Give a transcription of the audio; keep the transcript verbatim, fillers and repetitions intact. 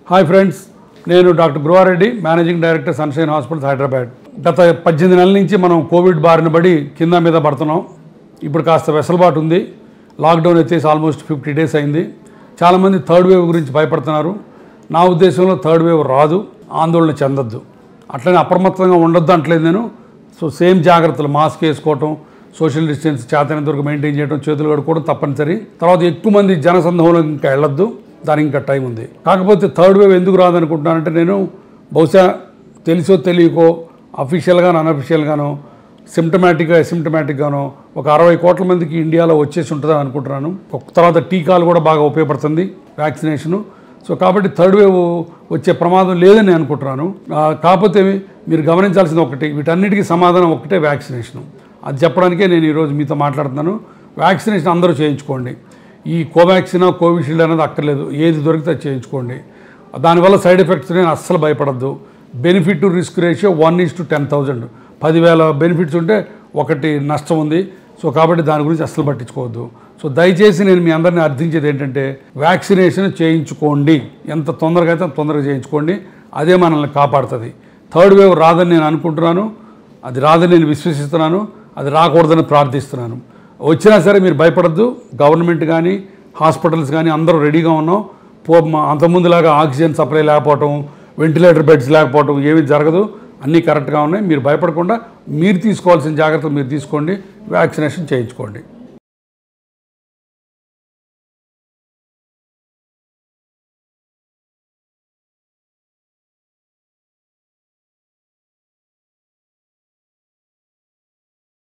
Hi friends, నేను doctor Guruva Reddy, managing director Sunshine hospitals Hyderabad. గత పద్దెనిమిది నెలల నుంచి మనం కోవిడ్ బారిన పడి కింద మీద పడుతున్నాం. ఇప్పుడు కాస్త వెసలుబాటు ఉంది. లాక్డౌన్ వచ్చేసి ఆల్మోస్ట్ ఫిఫ్టీ డేస్ అయింది. చాలామంది థర్డ్ వేవ్ గురించి భయపడుతున్నారు. నా ఉద్దేశంలో థర్డ్ వేవ్ రాదు, ఆందోళన చెందొద్దు. అట్లనే అప్రమత్తంగా ఉండొద్దు అంటలేదు నేను. సో సేమ్ జాగ్రత్తలు, మాస్క్ వేసుకోవటం, సోషల్ డిస్టెన్స్ చేతనంత వరకు మెయింటైన్ చేయడం, చేతులు కడుక్కోవడం తప్పనిసరి. తర్వాత ఎక్కువ మంది జనసందోహంలో ఇంకా వెళ్ళొద్దు, దానికి ఇంకా టైం ఉంది. కాకపోతే థర్డ్ వేవ్ ఎందుకు రాదనుకుంటున్నానంటే, నేను బహుశా తెలిసో తెలియకో అఫీషియల్గానో అన్అఫీషియల్గానో సిమ్టమాటిక్గా అసిమ్టమాటిక్గానో ఒక అరవై కోట్ల మందికి ఇండియాలో వచ్చేసి ఉంటుందని అనుకుంటున్నాను. తర్వాత టీకాలు కూడా బాగా ఉపయోగపడుతుంది, వ్యాక్సినేషను. సో కాబట్టి థర్డ్ వేవ్ వచ్చే ప్రమాదం లేదని అనుకుంటున్నాను. కాకపోతే మీరు గమనించాల్సింది ఒకటి, వీటన్నిటికీ సమాధానం ఒకటే, వ్యాక్సినేషను. అది చెప్పడానికే నేను ఈరోజు మీతో మాట్లాడుతున్నాను. వ్యాక్సినేషన్ అందరూ చేయించుకోండి. ఈ కోవాక్సిన్, కోవిషీల్డ్ అనేది అక్కర్లేదు, ఏది దొరికితే అది చేయించుకోండి. దానివల్ల సైడ్ ఎఫెక్ట్స్ నేను అస్సలు భయపడద్దు. Benefit to risk ratio one is to ten thousand పదివేల బెనిఫిట్స్ ఉంటే ఒకటి నష్టం ఉంది. సో కాబట్టి దాని గురించి అస్సలు పట్టించుకోవద్దు. సో దయచేసి నేను మీ అందరినీ అర్థించేది ఏంటంటే, వ్యాక్సినేషన్ చేయించుకోండి. ఎంత తొందరగా అయితే తొందరగా చేయించుకోండి. అదే మనల్ని కాపాడుతుంది. థర్డ్ వేవ్ రాదని నేను అనుకుంటున్నాను, అది రాదని నేను విశ్వసిస్తున్నాను, అది రాకూడదని ప్రార్థిస్తున్నాను. వచ్చినా సరే మీరు భయపడద్దు. గవర్నమెంట్ కానీ హాస్పిటల్స్ కానీ అందరూ రెడీగా ఉన్నాం. పో అంతకుముందులాగా ఆక్సిజన్ సప్లై లేకపోవటం, వెంటిలేటర్ బెడ్స్ లేకపోవటం ఏమీ జరగదు. అన్నీ కరెక్ట్గా ఉన్నాయి. మీరు భయపడకుండా మీరు తీసుకోవాల్సిన జాగ్రత్తలు మీరు తీసుకోండి. వ్యాక్సినేషన్ చేయించుకోండి.